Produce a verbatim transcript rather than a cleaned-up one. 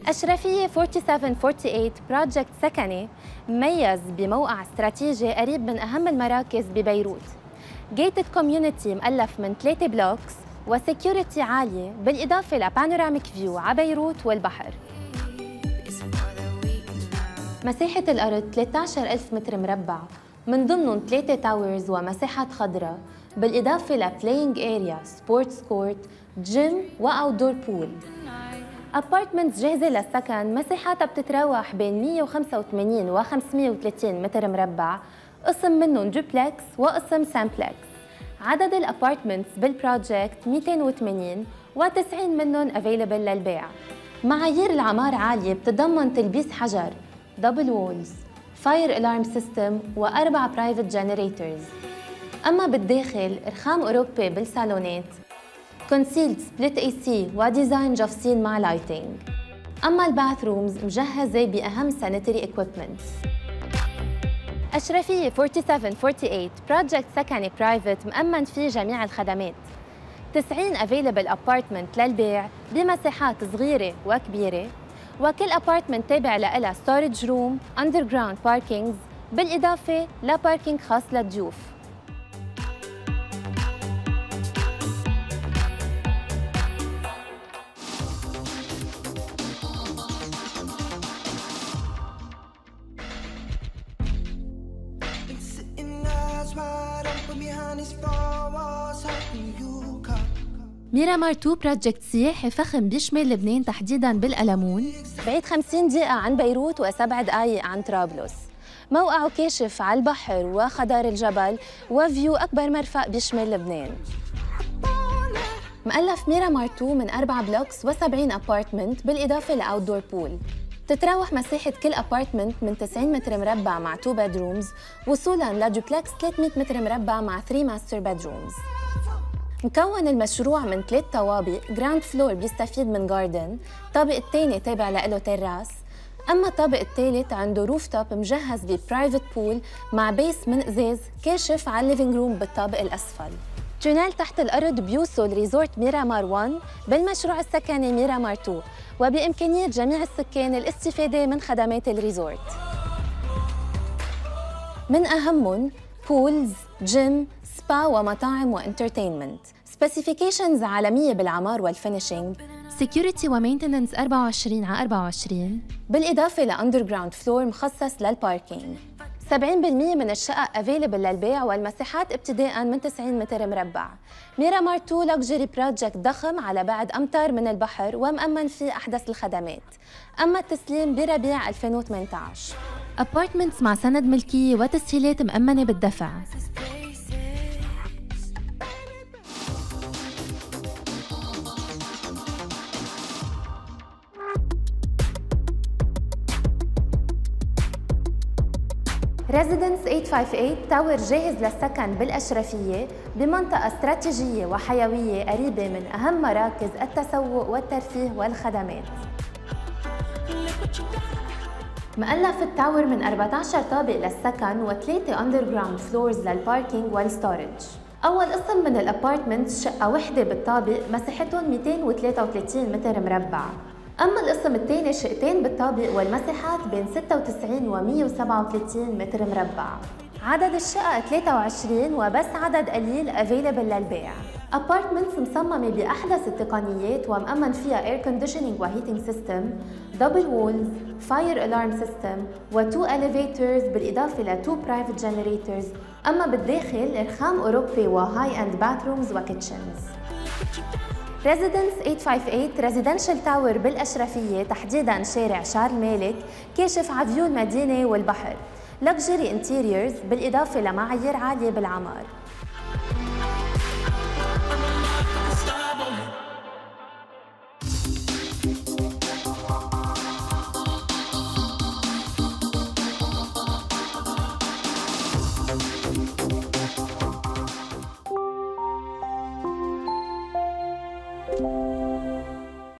أشرفية سبعة وأربعين أربعة وأربعين بروجكت سكني مميز بموقع استراتيجي قريب من أهم المراكز ببيروت. جيتد كوميونيتي مؤلف من ثلاثة بلوكس وسكيورتي عالية، بالإضافة لبانوراميك فيو على بيروت والبحر. مساحة الأرض ثلاثة عشر ألف متر مربع، من ضمنهم ثلاثة تاورز ومساحات خضراء، بالإضافة لبلاينج اريا، سبورتس كورت، جيم وأوتدور بول. أبارتمنتس جاهزة للسكن، مساحاتها بتتراوح بين مية وخمسة وثمانين و خمسمية وثلاثين متر مربع، قسم منهم دوبلكس وقسم سامبلكس. عدد الأبارتمنتس بالبروجكت مئتين وثمانين وتسعين منهم افيلبل للبيع. معايير العمار عالية، بتتضمن تلبيس حجر، دبل وولز، فاير الارم سيستم وأربع برايفت جنريتورز. أما بالداخل رخام أوروبي بالصالونات، كونسيلد سبليت اي سي وديزاين جفسين مع لايتنج. أما الباث رومز مجهزة بأهم سانيتري اكويبمنتس. أشرفية سبعة وأربعين أربعة وأربعين بروجكت سكني برايفت مأمن فيه جميع الخدمات. تسعين افيلبل ابارتمنت للبيع بمساحات صغيرة وكبيرة، وكل ابارتمنت تابع لها ستورج روم، اندر جراوند باركينجز، بالإضافة لباركينج خاص للضيوف. ميرامار اثنين بروجكت سياحي فخم بيشمل لبنان تحديداً بالقلمون، بعيد خمسين دقيقة عن بيروت وسبع دقايق عن طرابلس. موقعه كاشف على البحر وخضار الجبل وفيو أكبر مرفأ بيشمل لبنان. مؤلف ميرامار اثنين من أربع بلوكس وسبعين أبارتمنت بالإضافة لأوتدور بول. تتراوح مساحة كل أبارتمنت من تسعين متر مربع مع تو بدرومز، وصولاً لدوبلكس ثلاثمية متر مربع مع ثلاثة ماستر بدرومز. مكون المشروع من ثلاث طوابق، جراوند فلور بيستفيد من جاردن، الطابق الثاني تابع له تراس، أما الطابق الثالث عنده روف توب مجهز ببرايفت بول مع بيس من إزاز كاشف على الليفينج روم بالطابق الأسفل. تونيل تحت الأرض بيوصل ريزورت ميرامار واحد بالمشروع السكني ميرامار اثنين، وبإمكانية جميع السكان الاستفادة من خدمات الريزورت. من أهمهم بولز، جيم، سبا ومطاعم وانترتينمنت. سبيسيفيكيشنز عالمية بالعمار والفينيشينج، سكيورتي ومينتننس أربعة وعشرين على أربعة وعشرين، بالإضافة لأندر جراوند فلور مخصص للباركينج. سبعين بالمية من الشقق افيلبل للبيع، والمساحات ابتداء من تسعين متر مربع. ميرامار اثنين لوكجري بروجكت ضخم على بعد أمتار من البحر ومأمن فيه أحدث الخدمات. أما التسليم بربيع ألفين وثمانية عشر. أبارتمنتس مع سند ملكية وتسهيلات مأمنة بالدفع. ريزيدنس ثمانمية وخمسة وثمانين تاور جاهز للسكن بالأشرفية بمنطقة استراتيجية وحيوية قريبة من أهم مراكز التسوق والترفيه والخدمات. مؤلف التاور من أربعة عشر طابق للسكن وثلاثة أندر جراوند فلورز للباركينج والستورج. أول قسم من الأبارتمنت شقة وحدة بالطابق مساحتهم مئتين وثلاثة وثلاثين متر مربع. أما القسم الثاني شقتين بالطابق والمساحات بين ستة وتسعين و مئة وسبعة وثلاثين متر مربع. عدد الشقق ثلاثة وعشرين وبس عدد قليل افيلبل للبيع. ابارتمنتس مصممة بأحدث التقنيات ومأمن فيها اير كونديشنينج وهيتنج سيستم، دبل وولز، فاير الارم سيستم، وتو اليفيترز بالإضافة لتو برايفت جنريتورز. أما بالداخل رخام أوروبي وهاي اند باثرومز وكيتشنز. ريزيدنس ثمانمية وخمسة وثمانين ريزيدنشال تاور بالأشرفية تحديداً شارع شارل مالك كاشف على فيو المدينة والبحر. لكجري انتيريورز بالإضافة لمعايير عالية بالعمار.